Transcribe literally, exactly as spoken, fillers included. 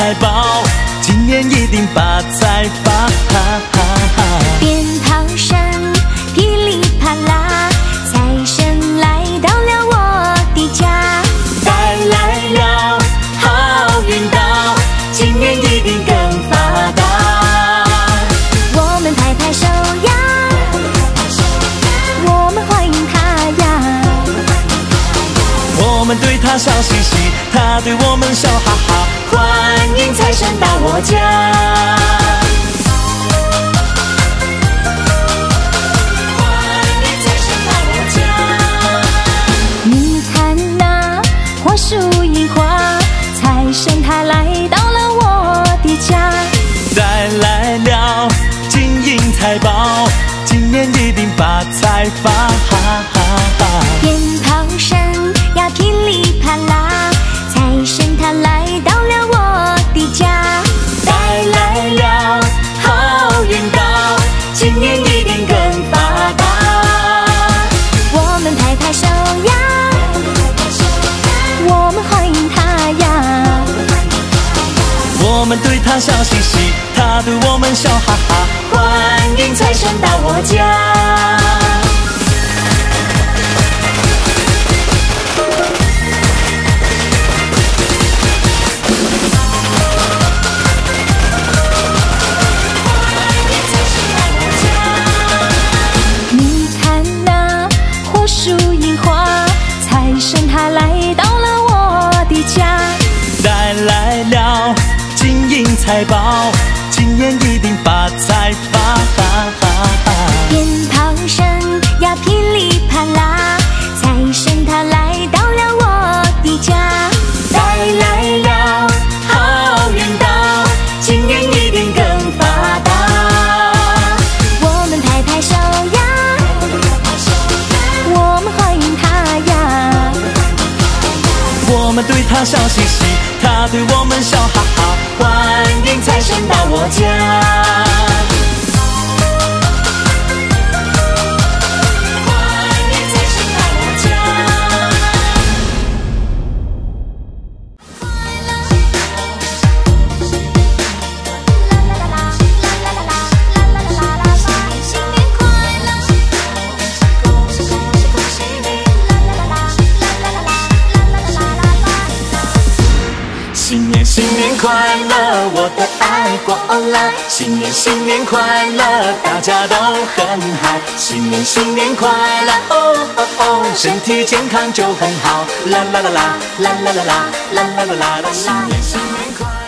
财宝，今年一定发财发。 鞭炮声噼里啪啦，财神来到了我的家， 带来了好运到，今年一定更发达。 我们拍拍手呀，我们欢迎他呀， 我们对他笑嘻嘻，他对我们笑哈哈，欢迎财神到我家。 火树银花，财神他来到了我的家， 带来了金银财宝，今年一定发财发。 鞭炮声呀噼里啪啦，财神他来到了我的家， 带来了好运到，今年一定更发达。 我们拍拍手呀，我们欢迎他呀， 我们对他笑嘻嘻，他对我们笑哈哈，欢迎财神到我家。 你看那火树银花，财神他来到了我的家， 带来了金银财宝，今年一定发财发。 鞭炮声呀噼里啪啦，财神他来到了我的家， 带来了好运到，今年一定更发达。 我们拍拍手呀，我们欢迎他呀， 我们对他笑嘻嘻，他对我们笑哈哈，欢迎财神到我家。新年新年快乐，我的爱过来！新年新年快乐，大家都很嗨！新年新年快乐，哦哦哦，身体健康就很好！啦啦啦啦，啦啦啦啦，啦啦啦啦啦，新年新年快乐！